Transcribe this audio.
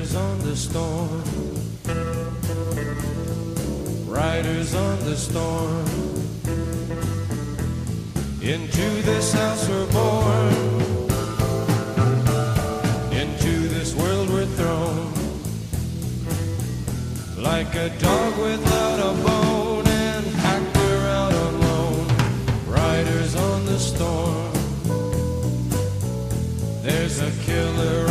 Riders on the storm, riders on the storm. Into this house we're born, into this world we're thrown, like a dog without a bone, and hacked her out alone. Riders on the storm, there's a killer